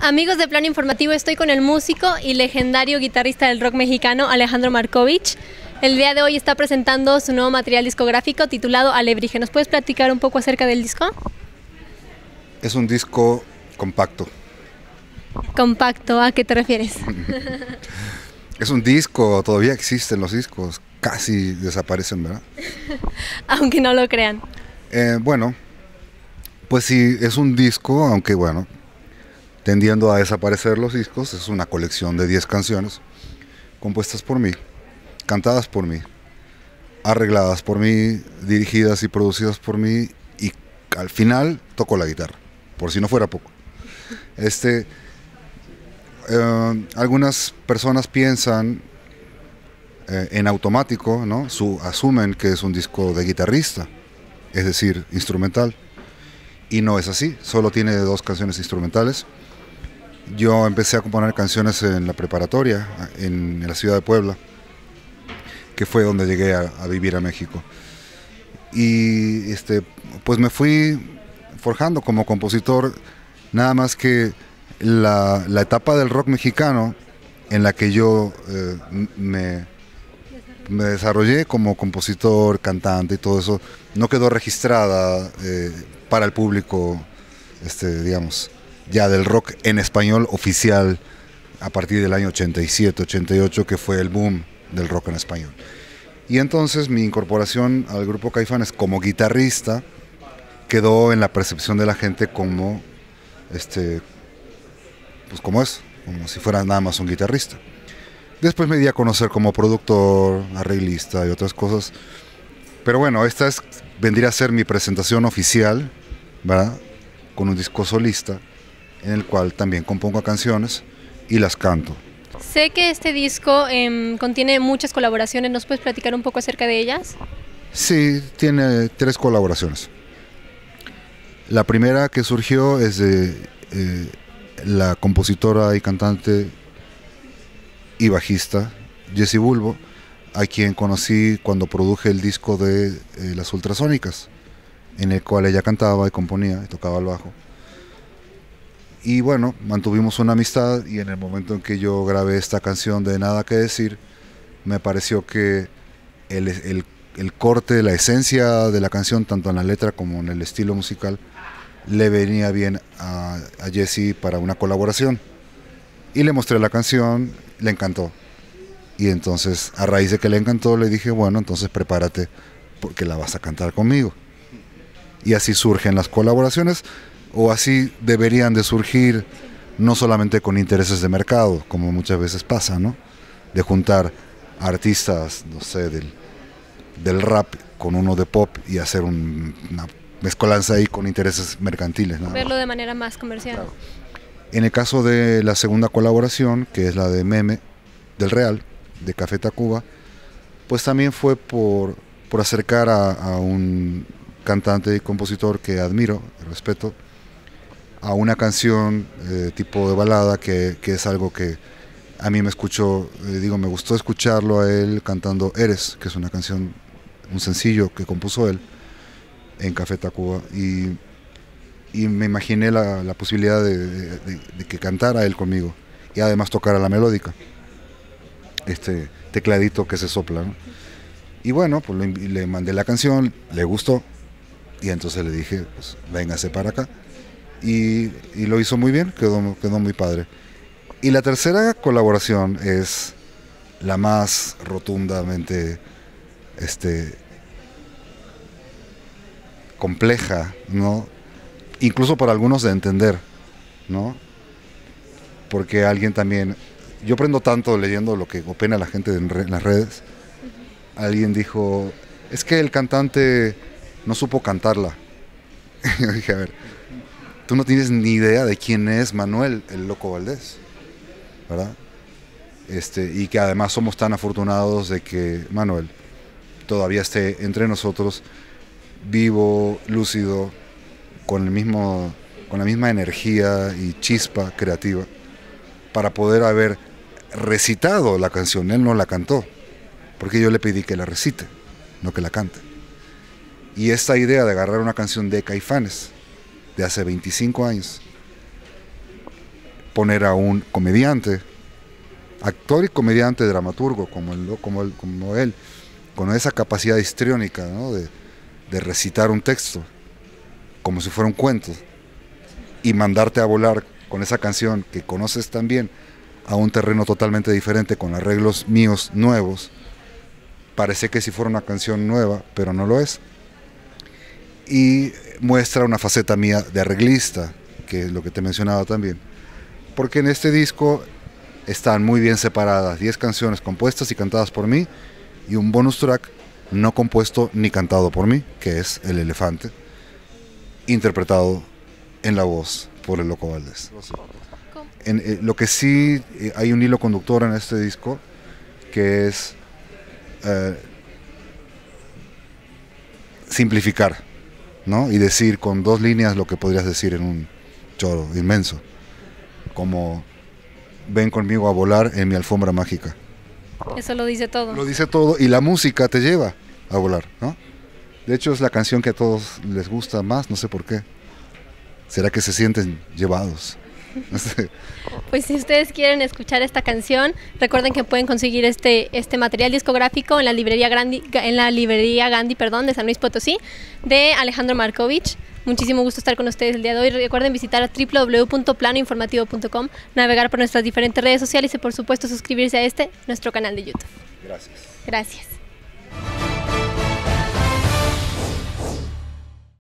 Amigos de Plano Informativo, estoy con el músico y legendario guitarrista del rock mexicano Alejandro Markovich. El día de hoy está presentando su nuevo material discográfico titulado Alebrije. ¿Nos puedes platicar un poco acerca del disco? Es un disco compacto. Compacto, ¿a qué te refieres? Es un disco, todavía existen los discos, casi desaparecen, ¿verdad? Aunque no lo crean. Bueno, pues sí, es un disco, aunque bueno, tendiendo a desaparecer los discos. Es una colección de 10 canciones compuestas por mí, cantadas por mí, arregladas por mí, dirigidas y producidas por mí, y al final toco la guitarra, por si no fuera poco. Algunas personas piensan en automático, ¿no? Asumen que es un disco de guitarrista, es decir, instrumental, y no es así. Solo tiene 2 canciones instrumentales. Yo empecé a componer canciones en la preparatoria, en la ciudad de Puebla, que fue donde llegué a vivir a México. Y pues me fui forjando como compositor, nada más que la etapa del rock mexicano en la que yo me desarrollé como compositor, cantante y todo eso, no quedó registrada para el público, digamos, ya del rock en español oficial a partir del año 87, 88, que fue el boom del rock en español. Y entonces mi incorporación al grupo Caifanes como guitarrista quedó en la percepción de la gente como, pues como si fuera nada más un guitarrista. Después me di a conocer como productor, arreglista y otras cosas. Pero bueno, vendría a ser mi presentación oficial, ¿verdad? Con un disco solista, en el cual también compongo canciones y las canto. Sé que este disco contiene muchas colaboraciones. ¿Nos puedes platicar un poco acerca de ellas? Sí, tiene 3 colaboraciones. La primera que surgió es de la compositora y cantante y bajista Jessie Bulbo, a quien conocí cuando produje el disco de Las Ultrasónicas, en el cual ella cantaba y componía y tocaba el bajo. Y bueno, mantuvimos una amistad, y en el momento en que yo grabé esta canción de Nada que Decir, me pareció que el corte, la esencia de la canción, tanto en la letra como en el estilo musical, le venía bien a Jessie para una colaboración. Y le mostré la canción, le encantó. Y entonces, a raíz de que le encantó, le dije, bueno, entonces prepárate porque la vas a cantar conmigo. Y así surgen las colaboraciones, o así deberían de surgir, no solamente con intereses de mercado, como muchas veces pasa, ¿no? De juntar artistas, no sé, del rap con uno de pop y hacer una mezcolanza ahí con intereses mercantiles, ¿no? Verlo de manera más comercial. Claro. En el caso de la segunda colaboración, que es la de Meme, del Real, de Café Tacuba, pues también fue por acercar a un cantante y compositor que admiro, respeto, a una canción tipo de balada, que es algo que a mí me gustó escucharlo a él cantando Eres, que es una canción, un sencillo que compuso él en Café Tacuba, y me imaginé la posibilidad de que cantara él conmigo y además tocara la melódica, este tecladito que se sopla, ¿no? Y bueno, pues le mandé la canción, le gustó, y entonces le dije, pues véngase para acá, y lo hizo muy bien, quedó muy padre. Y la tercera colaboración es la más rotundamente compleja, ¿no? Incluso para algunos de entender, ¿no? Porque alguien también, yo aprendo tanto leyendo lo que opina la gente en las redes. Alguien dijo, es que el cantante no supo cantarla. Yo dije, a ver, tú no tienes ni idea de quién es Manuel el Loco Valdés, ¿verdad? Y que además somos tan afortunados de que Manuel todavía esté entre nosotros, vivo, lúcido, con la misma energía y chispa creativa, para poder haber recitado la canción. Él no la cantó, porque yo le pedí que la recite, no que la cante. Y esta idea de agarrar una canción de Caifanes de hace 25 años poner a un comediante, actor y comediante, dramaturgo como él, con esa capacidad histriónica, ¿no? de recitar un texto como si fuera un cuento y mandarte a volar con esa canción que conoces tan bien a un terreno totalmente diferente con arreglos míos nuevos. Parece que si fuera una canción nueva, pero no lo es. Y muestra una faceta mía de arreglista, que es lo que te mencionaba también. Porque en este disco están muy bien separadas 10 canciones compuestas y cantadas por mí y un bonus track no compuesto ni cantado por mí, que es El Elefante, interpretado en la voz por el Loco Valdés. Lo que sí hay un hilo conductor en este disco, que es simplificar, ¿no? Y decir con 2 líneas lo que podrías decir en un choro inmenso, como ven conmigo a volar en mi alfombra mágica. Eso lo dice todo. Lo dice todo y la música te lleva a volar, ¿no? De hecho es la canción que a todos les gusta más, no sé por qué. ¿Será que se sienten llevados? Pues si ustedes quieren escuchar esta canción, recuerden que pueden conseguir este material discográfico en la librería Gandhi, de San Luis Potosí, de Alejandro Markovich. Muchísimo gusto estar con ustedes el día de hoy. Recuerden visitar www.planoinformativo.com, navegar por nuestras diferentes redes sociales y por supuesto suscribirse a nuestro canal de YouTube. Gracias. Gracias.